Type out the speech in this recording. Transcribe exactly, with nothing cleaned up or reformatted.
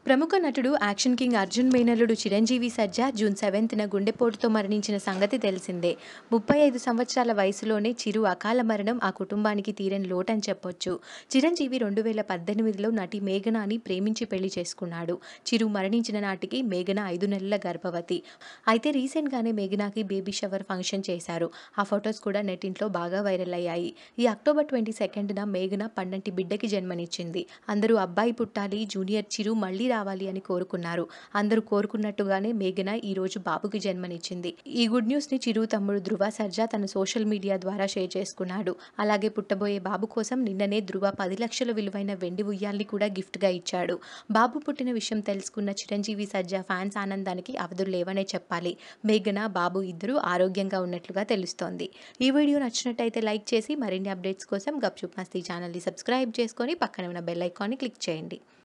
ప్రముఖ నటుడు action king Arjun మేనల్లుడు చిరంజీవి సర్జా జూన్ సెవెంత్న గుండెపోటుతో మరణించిన సంగతి తెలిసిందే. ముప్పై ఐదు సంవత్సరాల వయసులోనే చిరు అకాల మరణం ఆ కుటుంబానికి తీరని లోటని చెప్పొచ్చు. చిరంజీవి రెండు వేల పద్దెనిమిదిలో నటి మేఘనాని ప్రేమించి పెళ్లి చేసుకున్నాడు. చిరు మరణించిన నాటికి మేఘన ఐదు నెలల గర్భవతి. అయితే రీసెంట్గానే మేఘనాకి బేబీ షవర్ ఫంక్షన్ చేశారు. ఆ ఫొటోస్ కూడా నెట్టింట్లో బాగా వైరల్ అయ్యాయి. ఈ అక్టోబర్ ట్వంటీ సెకండ్న మేఘన పండంటి బిడ్డకి జన్మనిచ్చింది. అందరూ అబ్బాయి పుట్టాలి, జూనియర్ చిరు మళ్లీ రావాలి అని కోరుకున్నారు. అందరూ కోరుకున్నట్టుగానే మేఘన ఈ రోజు బాబుకి జన్మనిచ్చింది. ఈ గుడ్ న్యూస్ ని చిరు తమ్ముడు ధృవ సర్జా తన సోషల్ మీడియా ద్వారా షేర్ చేసుకున్నాడు. అలాగే పుట్టబోయే బాబు కోసం నిన్ననే ధృవ పది లక్షల విలువైన వెండి ఉయ్యాల్ని కూడా గిఫ్ట్ గా ఇచ్చాడు. బాబు పుట్టిన విషయం తెలుసుకున్న చిరంజీవి సర్జా ఫ్యాన్స్ ఆనందానికి అవధులు లేవనే చెప్పాలి. మేఘన, బాబు ఇద్దరు ఆరోగ్యంగా ఉన్నట్లుగా తెలుస్తోంది. ఈ వీడియో నచ్చినట్టయితే లైక్ చేసి మరిన్ని అప్డేట్స్ కోసం గప్ చుప్ మస్తీ ఛానల్ని సబ్స్క్రైబ్ చేసుకొని పక్కనే ఉన్న బెల్ ఐకాన్ని క్లిక్ చేయండి.